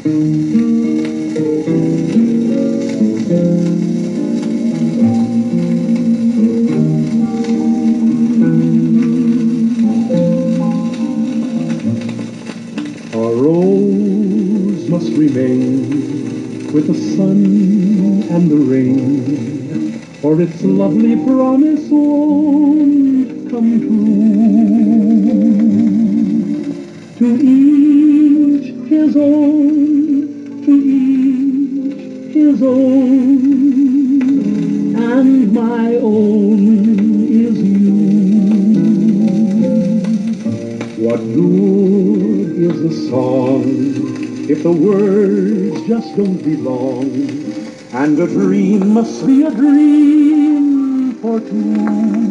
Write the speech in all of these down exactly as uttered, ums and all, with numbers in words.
Must remain with the sun and the rain, or its lovely promise won't come true. To each his own, to each his own, and my own is you. What good is a song if the words just don't belong, and a dream must be a dream for two?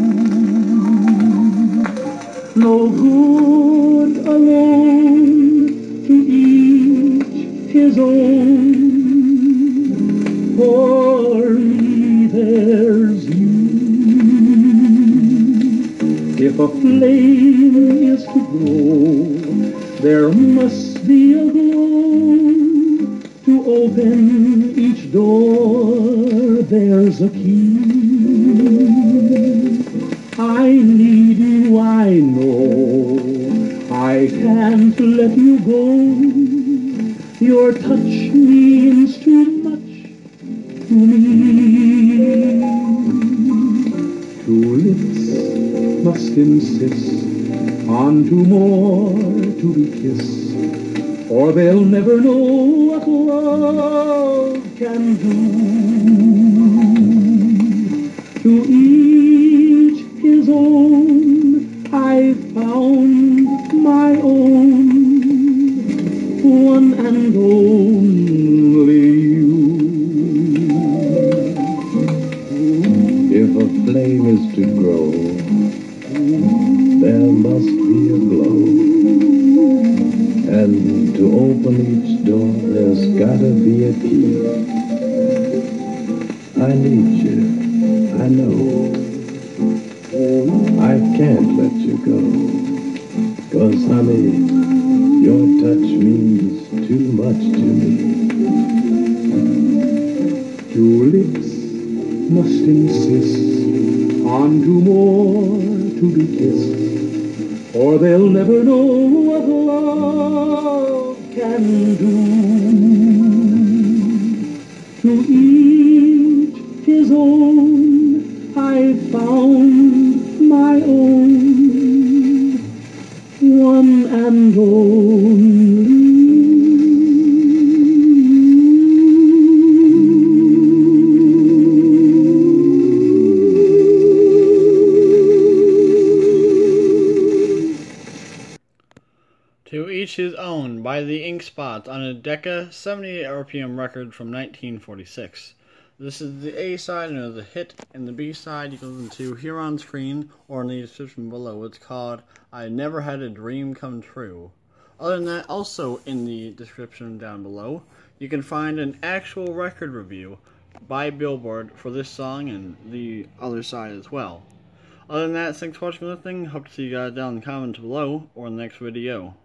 No good alone, to each his own. For me there's you. If a flame is to grow, there must be a glow. To open each door, there's a key. I need you, I know. I can't let you go. Your touch means too much to me. Two lips must insist on two more to be kissed, or they'll never know what love can do. To each his own, I found my own, one and only you. If a flame is to grow, there must be a glow. And to open each door, there's gotta be a key. I need you, I know. I can't let you go. 'Cause honey, your touch means too much to me. Two lips must insist on two more to be kissed, or they'll never know what love can do. To each his own, I found my own, one and only. To Each His Own by the Ink Spots on a Decca seventy-eight R P M record from nineteen forty-six. This is the A side and the hit, and the B side you can listen to here on screen or in the description below. It's called I Never Had a Dream Come True. Other than that, also in the description down below, you can find an actual record review by Billboard for this song and the other side as well. Other than that, thanks for watching and listening. Hope to see you guys down in the comments below or in the next video.